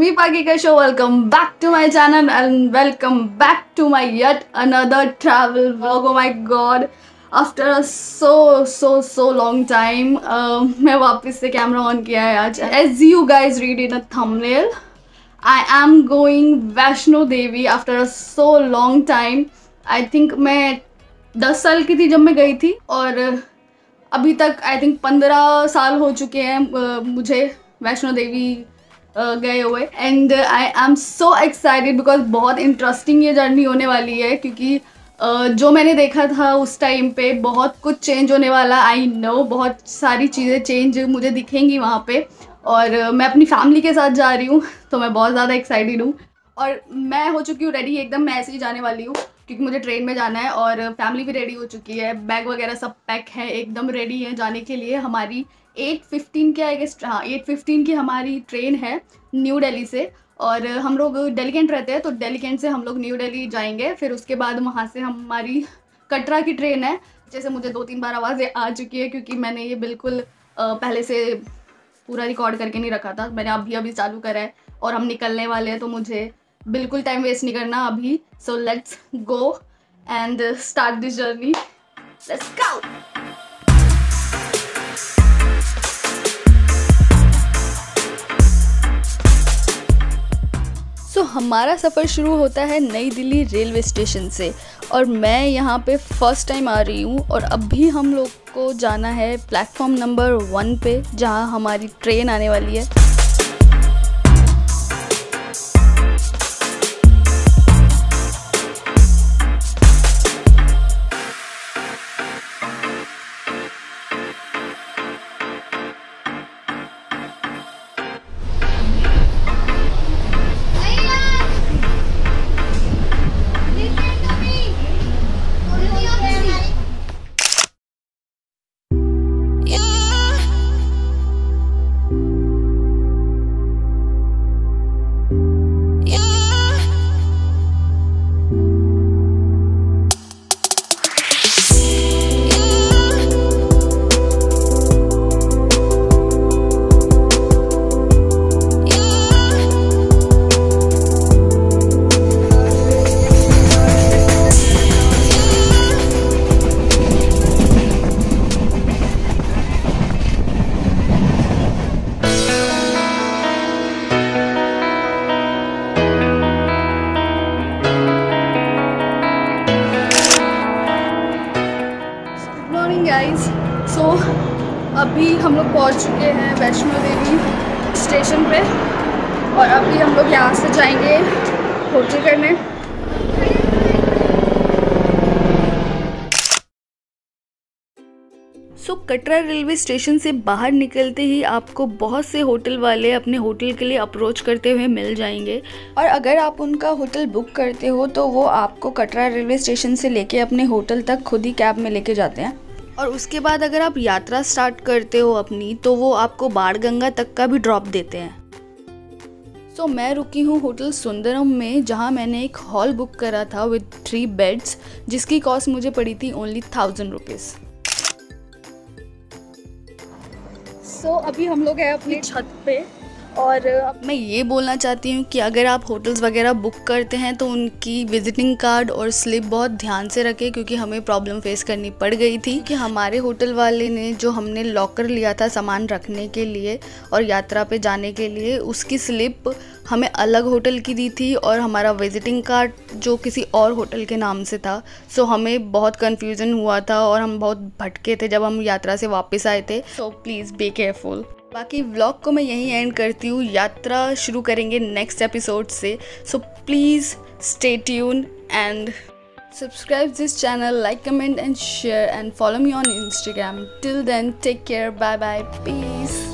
me Pakika Show. Welcome back to my channel and welcome back to my yet another travel vlog. Oh my god, after a so long time मैं वापस से camera on किया है आज. As you guys read in a thumbnail, I am going Vaishno Devi after a so long time. I think मैं 10 साल की थी जब मैं गई थी और अभी तक I think 15 साल हो चुके हैं मुझे वैष्णो देवी गए हुए. And I am so excited because बहुत इंटरेस्टिंग ये जर्नी होने वाली है क्योंकि जो मैंने देखा था उस टाइम पे बहुत कुछ चेंज होने वाला. आई नो बहुत सारी चीज़ें चेंज मुझे दिखेंगी वहाँ पे और मैं अपनी फैमिली के साथ जा रही हूँ तो मैं बहुत ज़्यादा एक्साइटेड हूँ. और मैं हो चुकी हूँ रेडी एकदम. मैं ऐसे ही जाने वाली हूँ क्योंकि मुझे ट्रेन में जाना है और फैमिली भी रेडी हो चुकी है. बैग वगैरह सब पैक है, एकदम रेडी है जाने के लिए. हमारी 8:15 के आई गेस 8:15 की हमारी ट्रेन है न्यू दिल्ली से और हम लोग दिल्ली कैंट रहते हैं तो दिल्ली कैंट से हम लोग न्यू दिल्ली जाएंगे. फिर उसके बाद वहाँ से हमारी कटरा की ट्रेन है. जैसे मुझे 2-3 बार आवाज़ें आ चुकी है क्योंकि मैंने ये बिल्कुल पहले से पूरा रिकॉर्ड करके नहीं रखा था. मैंने अभी चालू करा है और हम निकलने वाले हैं तो मुझे बिल्कुल टाइम वेस्ट नहीं करना अभी. So let's go and start this journey. Let's go. So हमारा सफ़र शुरू होता है नई दिल्ली रेलवे स्टेशन से और मैं यहाँ पे फर्स्ट टाइम आ रही हूँ और अभी हम लोग को जाना है प्लेटफॉर्म नंबर 1 पे जहाँ हमारी ट्रेन आने वाली है. सो अभी हम लोग पहुंच चुके हैं वैष्णो देवी स्टेशन पे और अभी हम लोग यहाँ से जाएंगे होटल करने. सो कटरा रेलवे स्टेशन से बाहर निकलते ही आपको बहुत से होटल वाले अपने होटल के लिए अप्रोच करते हुए मिल जाएंगे और अगर आप उनका होटल बुक करते हो तो वो आपको कटरा रेलवे स्टेशन से लेके अपने होटल तक खुद ही कैब में लेके जाते हैं. और उसके बाद अगर आप यात्रा स्टार्ट करते हो अपनी तो वो आपको बाणगंगा तक का भी ड्रॉप देते हैं. सो मैं रुकी हूँ होटल सुंदरम में जहाँ मैंने एक हॉल बुक करा था विद 3 बेड्स जिसकी कॉस्ट मुझे पड़ी थी ओनली 1000 रुपीज़. सो अभी हम लोग हैं अपनी छत पे और मैं ये बोलना चाहती हूँ कि अगर आप होटल्स वगैरह बुक करते हैं तो उनकी विजिटिंग कार्ड और स्लिप बहुत ध्यान से रखें क्योंकि हमें प्रॉब्लम फेस करनी पड़ गई थी कि हमारे होटल वाले ने जो हमने लॉकर लिया था सामान रखने के लिए और यात्रा पे जाने के लिए उसकी स्लिप हमें अलग होटल की दी थी और हमारा विजिटिंग कार्ड जो किसी और होटल के नाम से था. सो हमें बहुत कन्फ्यूज़न हुआ था और हम बहुत भटके थे जब हम यात्रा से वापस आए थे. So please be careful. बाकी व्लॉग को मैं यहीं एंड करती हूँ. यात्रा शुरू करेंगे नेक्स्ट एपिसोड से. So please stay tune and subscribe this channel, like, comment and share and follow me on Instagram. Till then take care. Bye bye. Piece.